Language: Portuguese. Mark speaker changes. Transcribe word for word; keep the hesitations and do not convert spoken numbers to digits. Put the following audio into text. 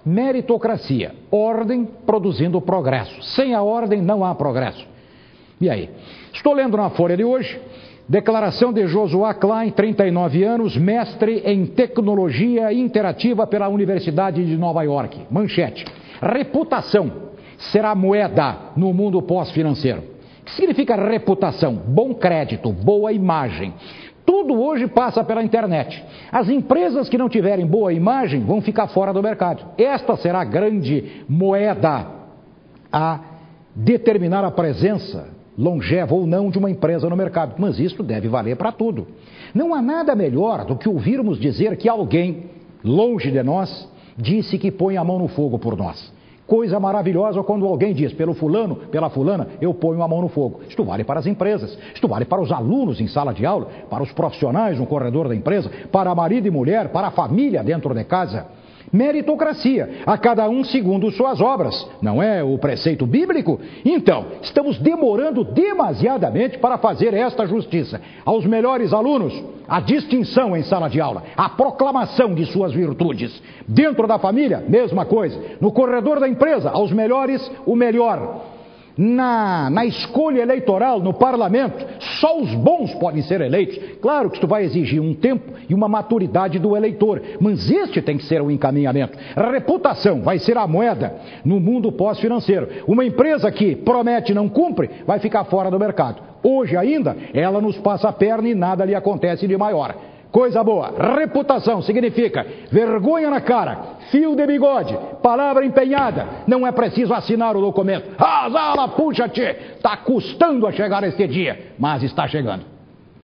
Speaker 1: Meritocracia, ordem produzindo progresso. Sem a ordem não há progresso. E aí? Estou lendo na Folha de hoje, declaração de Joshua Klein, trinta e nove anos, mestre em tecnologia interativa pela Universidade de Nova York. Manchete: reputação será moeda no mundo pós-financeiro. O que significa reputação? Bom crédito, boa imagem. Tudo hoje passa pela internet. As empresas que não tiverem boa imagem vão ficar fora do mercado. Esta será a grande moeda a determinar a presença longeva ou não de uma empresa no mercado. Mas isso deve valer para tudo. Não há nada melhor do que ouvirmos dizer que alguém, longe de nós, disse que põe a mão no fogo por nós. Coisa maravilhosa quando alguém diz, pelo fulano, pela fulana, eu ponho a mão no fogo. Isto vale para as empresas, isto vale para os alunos em sala de aula, para os profissionais no corredor da empresa, para marido e mulher, para a família dentro de casa. Meritocracia, a cada um segundo suas obras, não é o preceito bíblico? Então, estamos demorando demasiadamente para fazer esta justiça. Aos melhores alunos, a distinção em sala de aula, a proclamação de suas virtudes. Dentro da família, mesma coisa. No corredor da empresa, aos melhores, o melhor. Na, na escolha eleitoral, no parlamento, só os bons podem ser eleitos. Claro que isto vai exigir um tempo e uma maturidade do eleitor, mas este tem que ser o encaminhamento. A reputação vai ser a moeda no mundo pós-financeiro. Uma empresa que promete e não cumpre, vai ficar fora do mercado. Hoje ainda, ela nos passa a perna e nada lhe acontece de maior. Coisa boa, reputação significa vergonha na cara, fio de bigode, palavra empenhada, não é preciso assinar o documento. Ah, Zala, puxa-te, está custando a chegar este dia, mas está chegando.